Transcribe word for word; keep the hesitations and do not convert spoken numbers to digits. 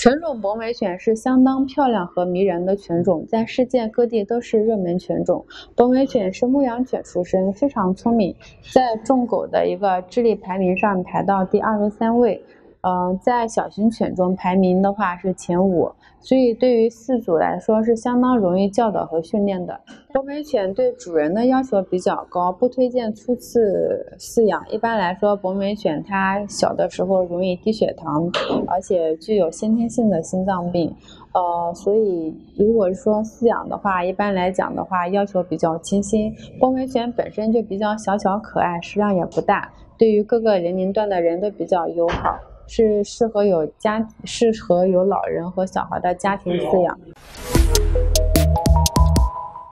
纯种博美犬是相当漂亮和迷人的犬种，在世界各地都是热门犬种。博美犬是牧羊犬出身，非常聪明，在众狗的一个智力排名上排到第二十三位。呃，在小型犬中排名的话是前五，所以对于饲主来说是相当容易教导和训练的。博美犬对主人的要求比较高，不推荐初次饲养。一般来说，博美犬它小的时候容易低血糖，而且具有先天性的心脏病。呃，所以如果说饲养的话，一般来讲的话，要求比较清新。博美犬本身就比较小巧可爱，食量也不大，对于各个年龄段的人都比较友好。是适合有家适合有老人和小孩的家庭饲养。